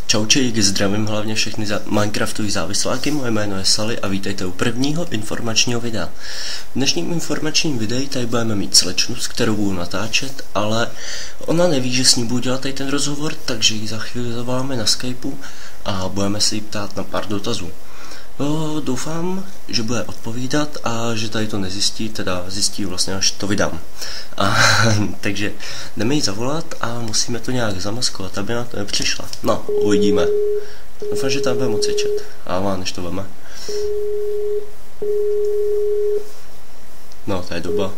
Čaučejk, zdravím hlavně všechny Minecraftový závisláky, moje jméno je Sally a vítejte u prvního informačního videa. V dnešním informačním videu tady budeme mít slečnu, s kterou budu natáčet, ale ona neví, že s ní budu dělat tady ten rozhovor, takže ji za chvíli zavoláme na Skypeu a budeme se jí ptát na pár dotazů. Doufám, že bude odpovídat a že tady to nezjistí, teda zjistí vlastně, až to vydám. Takže jdeme jí zavolat a musíme to nějak zamaskovat, aby na to nepřišla. No, uvidíme. Doufám, že tam bude moci čet. A má, než to veme. No, to je doba.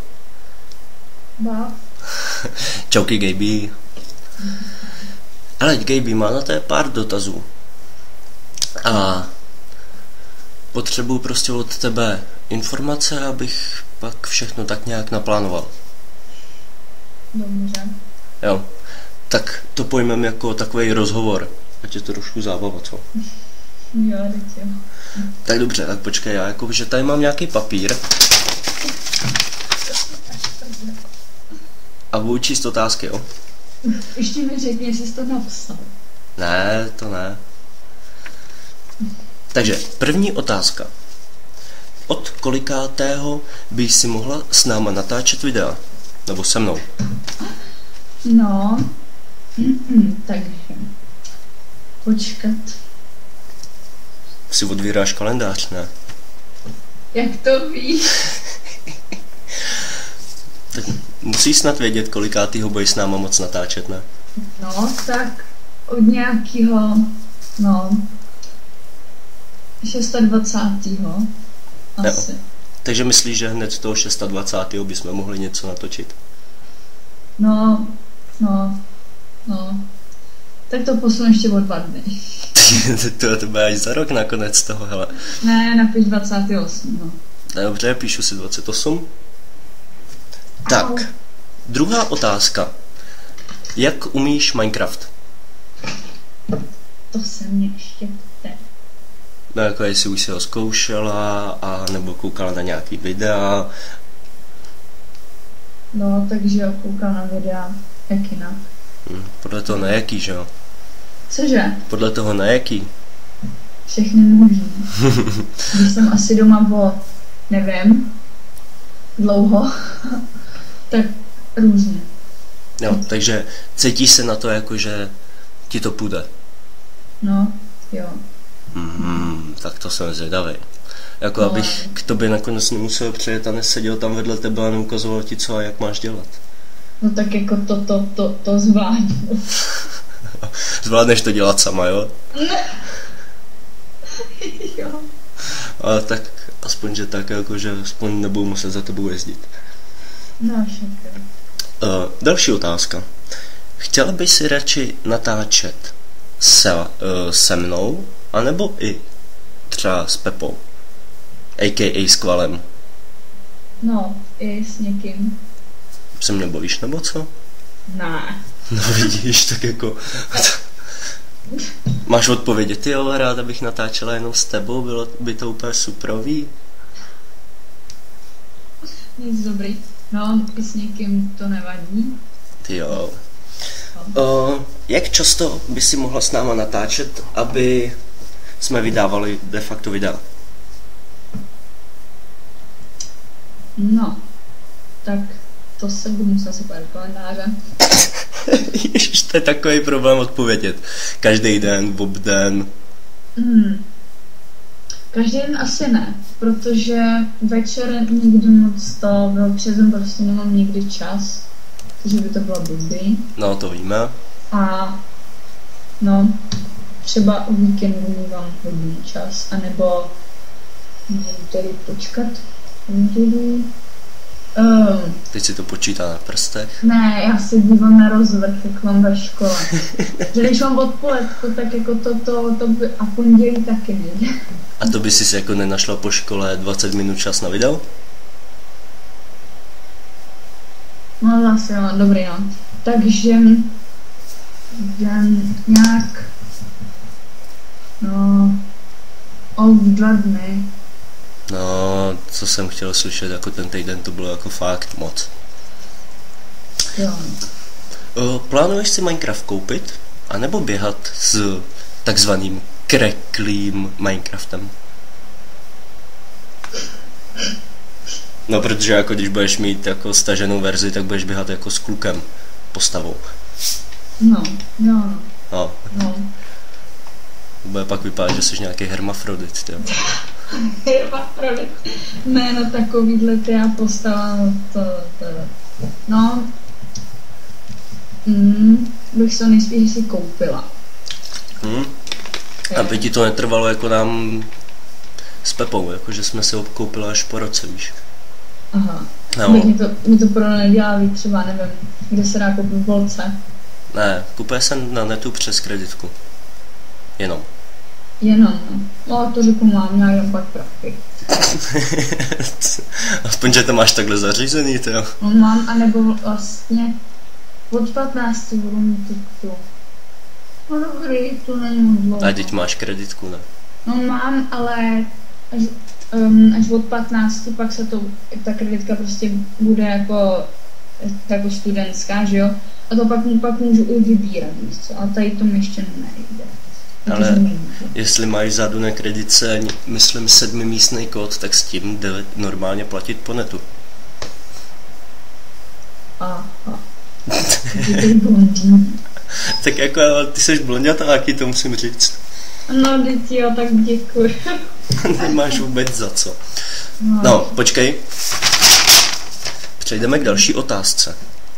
Čauky, Gaby. Ale Gaby, má na té pár dotazů. A potřebuji prostě od tebe informace, abych pak všechno tak nějak naplánoval. Dobře. Jo, tak to pojmeme jako takový rozhovor. Ať je to trošku zábava, co? Jo, teď jo. Tak dobře, tak počkej, já jako, že tady mám nějaký papír. A budu číst otázky, jo? Ještě mi řekni, jestli jsi to napsal. Ne, to ne. Takže, první otázka. Od kolikátého bys si mohla s náma natáčet videa? Nebo se mnou? No, takže počkat. Si odvíráš kalendář, ne? Jak to víš? Tak musíš snad vědět, kolikátýho budeš s náma moc natáčet, ne? No, tak od nějakého, no, 26. Asi. Jo. Takže myslíš, že hned toho 26. bychom mohli něco natočit? No. Tak to posunu ještě o 2 dny. to bude až za rok nakonec toho, hele. Ne, napiš 28, no. Dobře, píšu si 28. Tak, druhá otázka. Jak umíš Minecraft? To se mě ještě ptá. No jako jestli už si ho zkoušela, a nebo koukala na nějaký videa. No, takže jo, koukal na videa, jak jinak. Podle toho na jaký, že jo? Cože? Podle toho na jaký? Všechny možný. Když jsem asi doma o, nevím, dlouho, tak různě. Jo, takže cítíš se na to jako, že ti to půjde? No, jo. Tak to jsem zvědavý. Jako No. abych k tobě nakonec nemusel přijet a neseděl tam vedle tebe a neukazoval ti co a jak máš dělat. No tak jako to zvládnu. Zvládneš to dělat sama, jo? Jo. Ale tak aspoň, že tak jako, že aspoň nebudu muset za tebou jezdit. No, však jo. Další otázka. Chtěla bys si radši natáčet se mnou, anebo i třeba s Pepou, a.k.a. s Kvalem? No, i s někým. Se mě bojíš, nebo co? Ne. No vidíš, tak jako... Máš odpovědět, jo, ráda bych natáčela jenom s tebou, bylo by to úplně suprový. Nic dobrý. No, i s někým to nevadí. Ty jo. Jak často by si mohla s náma natáčet, aby jsme vydávali de facto videa? No, tak to se budu muset si podívat do kalendáře. Ježiš, to je takový problém odpovědět. Každý den, obden. Každý den asi ne, protože večer nikdy moc to bylo přezem, prostě nemám nikdy čas, takže by to bylo blbý. No, to víme. A no, třeba o víkendu mívám hodně čas, anebo tedy počkat, Teď si to počítá na prstech. ne, já se dívám na rozvrh, jak mám ve škole. Že když mám odpoledku, tak jako to by, a pondělí taky nejde. A to by si jako nenašla po škole 20 minut čas na video? No zase jo, dobrý no. Takže nějak no o 2 dny. No, co jsem chtěl slyšet, jako ten týden to bylo jako fakt moc. Jo. Plánuješ si Minecraft koupit, anebo běhat s takzvaným kreklým Minecraftem? No, protože jako když budeš mít jako staženou verzi, tak budeš běhat jako s klukem postavou. No, jo. No. Bude pak vypadat, že jsi nějaký hermafrodit, tyjo. Hermafrodit. Ne, no takovýhle ty já postava, to. No. Bych se nejspíš si koupila. Aby ti to netrvalo jako nám s Pepou, jako že jsme si ho koupili až po roce, víš. Aha. No. Mi to pro nedělá víc, třeba nevím, kde se dá koupit v Bolce. Ne, kupuje se na netu přes kreditku. Jenom. No, to řeknu mám, já jen pak prachy. Aspoň, že to máš takhle zařízený, to jo. No mám, anebo vlastně od 15 budu mít tu. No dobrý, to není moc dlouho. A teď máš kreditku, ne? No mám, ale až od 15 pak se ta kreditka prostě bude jako studentská, že jo? A to pak můžu i vybírat, víš co? A tady to mi ještě nejde. Ale jestli máš vzadu na kreditce, myslím, 7místný kód, tak s tím jde normálně platit po netu. Aha. Ty blondýn. Tak jako ty jsi blondětá, taky to musím říct. No, teď jo, tak děkuji. Nemáš vůbec za co. No, počkej. Přejdeme k další otázce.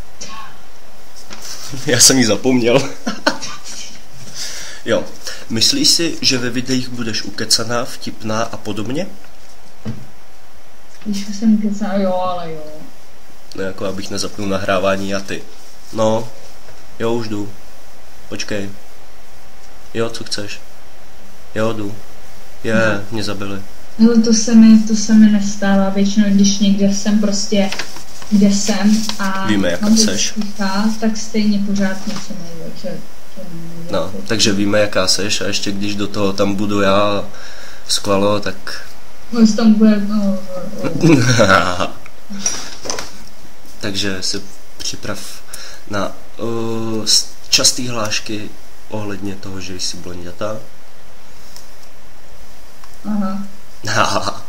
Já jsem ji zapomněl. Jo. Myslíš si, že ve videích budeš ukecaná, vtipná a podobně? Když jsem kecaná, jo, ale jo. No jako abych nezapnul nahrávání a ty. No, jo, už jdu. Počkej. Jo, co chceš? Jo, jdu. Mě zabili. No to se mi nestává většinou, když někde jsem prostě, kde jsem a víme, jaká seš. Tak stejně pořád něco nejde, že no, takže víme, jaká seš a ještě když do toho tam budu já skvalo, tak... No, tam bude... Takže se připrav na častý hlášky ohledně toho, že jsi blondětá. Aha.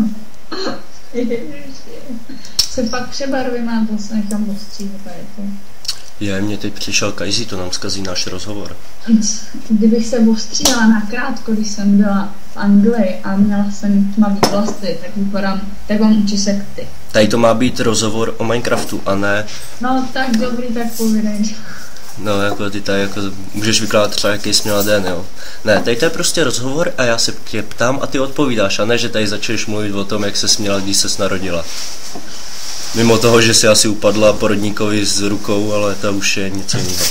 Se pak přebarvím a to se nechám ostříhat. Mně teď přišel Kajzi, to nám zkazí náš rozhovor. Kdybych se ostříhala nakrátko, když jsem byla v Anglii a měla jsem tmavý vlasy, tak vypadám, tak mám účesek ty. Tady to má být rozhovor o Minecraftu, a ne... No tak dobrý, tak povídej. No jako ty tady jako můžeš vykládat třeba, jaký jsi měla den, jo. Ne, tady to je prostě rozhovor a já se tě ptám a ty odpovídáš, a ne, že tady začneš mluvit o tom, jak ses měla, když ses narodila. Mimo toho, že si asi upadla porodníkovi s rukou, ale to už je něco jiného.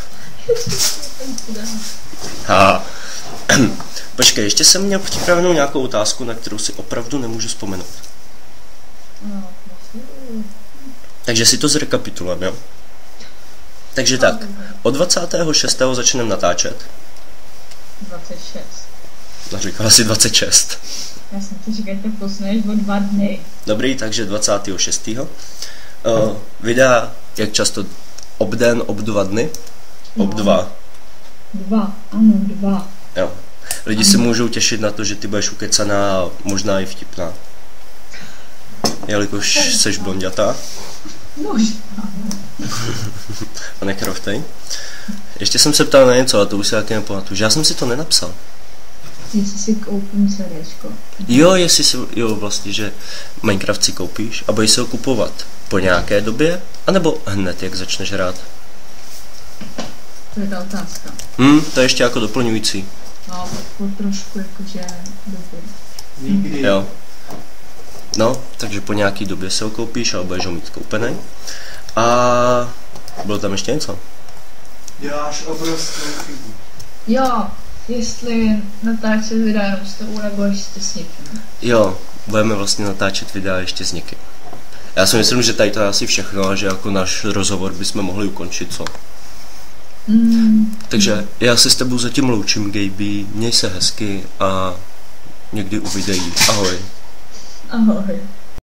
Počkej, ještě jsem měl připravenou nějakou otázku, na kterou si opravdu nemůžu vzpomenout. Takže si to zrekapitulujeme, jo? Takže tak, od 26. začneme natáčet. 26. No, říkala si 26. Já jsem ti říkal, že to posuneš o 2 dny. Dobrý, takže 26. Videa, jak často? Obden, 2 dny? No. 2. 2, ano, 2. Jo. Lidi se můžou těšit na to, že ty budeš ukecaná a možná i vtipná. Jelikož seš blondětá. Možná. A nekroftej. Ještě jsem se ptal na něco, a to už se taky nepamatuju, že já jsem si to nenapsal. Jestli si koupím CDčko. Jo, vlastně, že Minecraft si koupíš a budeš se ho kupovat po nějaké době, anebo hned, jak začneš hrát? To je ta otázka. To je ještě jako doplňující. No, po trošku jakože doby. Jo. No, takže po nějaký době se ho koupíš, ale budeš ho mít koupený. A bylo tam ještě něco? Děláš obrovskou chybu. Jo, jestli natáčet videa jenom s tebou, nebo ještě s někým. Jo, budeme vlastně natáčet videa ještě s někým. Já si myslím, že tady to je asi všechno a že jako náš rozhovor bychom mohli ukončit, co? Takže já se s tebou zatím loučím, Gaby, měj se hezky a někdy u videí. Ahoj. Ahoj.